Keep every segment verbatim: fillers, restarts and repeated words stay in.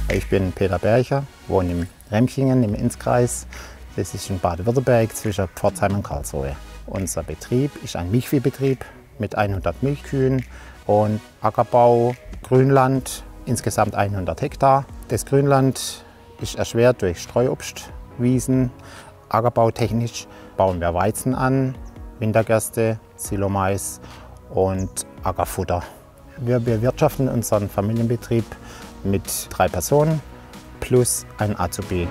Ich bin Peter Bercher, wohne in Remchingen im Innkreis. Das ist in Baden-Württemberg zwischen Pforzheim und Karlsruhe. Unser Betrieb ist ein Milchviehbetrieb mit hundert Milchkühen und Ackerbau, Grünland, insgesamt hundert Hektar. Das Grünland ist erschwert durch Streuobstwiesen. Ackerbautechnisch bauen wir Weizen an, Wintergerste, Silomais und Ackerfutter. Wir bewirtschaften unseren Familienbetrieb mit drei Personen plus ein Azubi.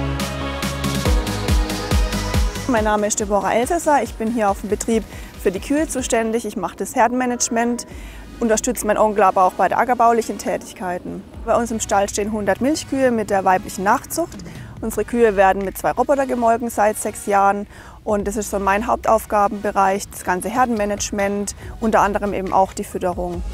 Mein Name ist Deborah Elsässer. Ich bin hier auf dem Betrieb für die Kühe zuständig. Ich mache das Herdenmanagement, unterstütze meinen Onkel aber auch bei den ackerbaulichen Tätigkeiten. Bei uns im Stall stehen hundert Milchkühe mit der weiblichen Nachzucht. Unsere Kühe werden mit zwei Robotern gemolken seit sechs Jahren. Und das ist so mein Hauptaufgabenbereich, das ganze Herdenmanagement, unter anderem eben auch die Fütterung.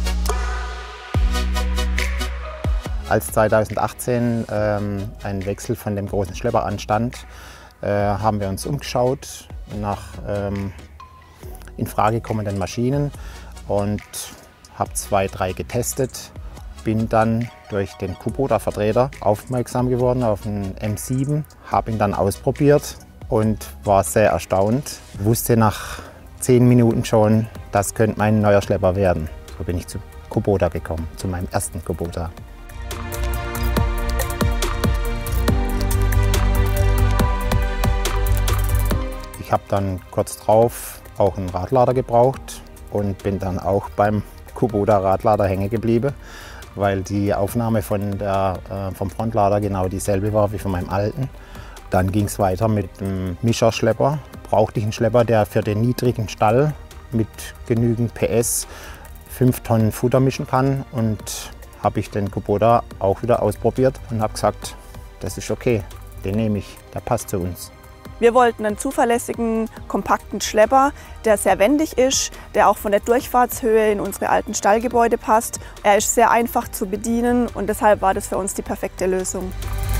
Als zweitausendachtzehn ähm, ein Wechsel von dem großen Schlepper anstand, äh, haben wir uns umgeschaut nach ähm, in Frage kommenden Maschinen und habe zwei, drei getestet. Bin dann durch den Kubota-Vertreter aufmerksam geworden auf den M sieben, habe ihn dann ausprobiert und war sehr erstaunt. Wusste nach zehn Minuten schon, das könnte mein neuer Schlepper werden. So bin ich zu Kubota gekommen, zu meinem ersten Kubota. Ich habe dann kurz drauf auch einen Radlader gebraucht und bin dann auch beim Kubota Radlader hängen geblieben, weil die Aufnahme von der, äh, vom Frontlader genau dieselbe war wie von meinem alten. Dann ging es weiter mit dem Mischerschlepper. Brauchte ich einen Schlepper, der für den niedrigen Stall mit genügend P S fünf Tonnen Futter mischen kann. Und habe ich den Kubota auch wieder ausprobiert und habe gesagt, das ist okay, den nehme ich, der passt zu uns. Wir wollten einen zuverlässigen, kompakten Schlepper, der sehr wendig ist, der auch von der Durchfahrtshöhe in unsere alten Stallgebäude passt. Er ist sehr einfach zu bedienen und deshalb war das für uns die perfekte Lösung.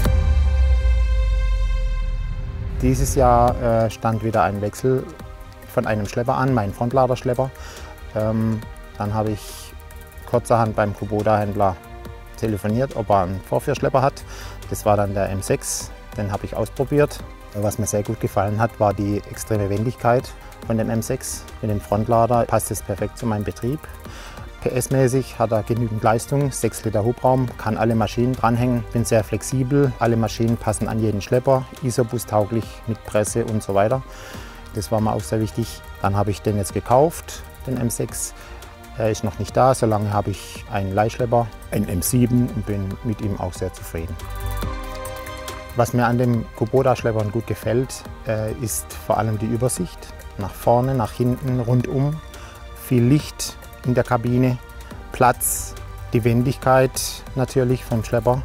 Dieses Jahr äh, stand wieder ein Wechsel von einem Schlepper an, mein Frontladerschlepper. Ähm, dann habe ich kurzerhand beim Kubota-Händler telefoniert, ob er einen Vorführschlepper hat. Das war dann der M sechs, den habe ich ausprobiert. Was mir sehr gut gefallen hat, war die extreme Wendigkeit von dem M sechs. Mit dem Frontlader passt es perfekt zu meinem Betrieb. P S-mäßig hat er genügend Leistung, sechs Liter Hubraum, kann alle Maschinen dranhängen, bin sehr flexibel. Alle Maschinen passen an jeden Schlepper, Isobus-tauglich mit Presse und so weiter. Das war mir auch sehr wichtig. Dann habe ich den jetzt gekauft, den M sechs. Er ist noch nicht da, solange habe ich einen Leihschlepper, einen M sieben und bin mit ihm auch sehr zufrieden. Was mir an den Kubota-Schleppern gut gefällt, äh, ist vor allem die Übersicht. Nach vorne, nach hinten, rundum. Viel Licht in der Kabine, Platz, die Wendigkeit natürlich vom Schlepper.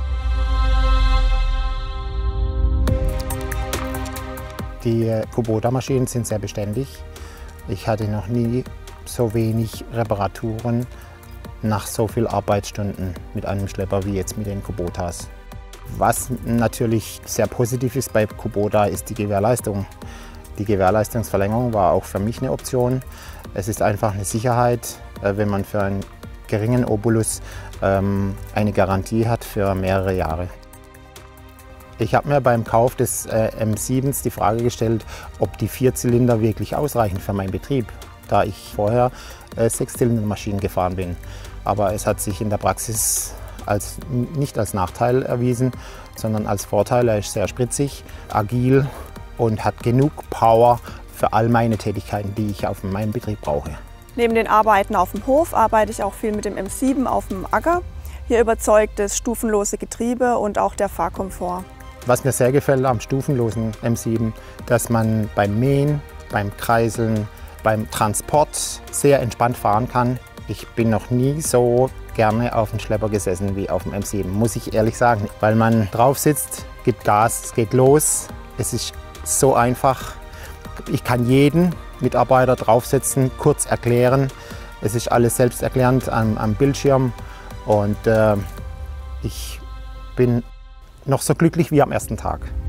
Die äh, Kubota-Maschinen sind sehr beständig. Ich hatte noch nie so wenig Reparaturen nach so vielen Arbeitsstunden mit einem Schlepper wie jetzt mit den Kubotas. Was natürlich sehr positiv ist bei Kubota, ist die Gewährleistung. Die Gewährleistungsverlängerung war auch für mich eine Option. Es ist einfach eine Sicherheit, wenn man für einen geringen Obolus eine Garantie hat für mehrere Jahre. Ich habe mir beim Kauf des M sieben die Frage gestellt, ob die Vierzylinder wirklich ausreichen für meinen Betrieb, da ich vorher Sechszylindermaschinen gefahren bin. Aber es hat sich in der Praxis als, nicht als Nachteil erwiesen, sondern als Vorteil. Er ist sehr spritzig, agil und hat genug Power für all meine Tätigkeiten, die ich auf meinem Betrieb brauche. Neben den Arbeiten auf dem Hof arbeite ich auch viel mit dem M sieben auf dem Acker. Hier überzeugt das stufenlose Getriebe und auch der Fahrkomfort. Was mir sehr gefällt am stufenlosen M sieben, dass man beim Mähen, beim Kreiseln, beim Transport sehr entspannt fahren kann. Ich bin noch nie so gerne auf dem Schlepper gesessen wie auf dem M sieben, muss ich ehrlich sagen. Weil man drauf sitzt, gibt Gas, es geht los. Es ist so einfach. Ich kann jeden Mitarbeiter draufsetzen, kurz erklären. Es ist alles selbsterklärend am, am Bildschirm und äh, ich bin noch so glücklich wie am ersten Tag.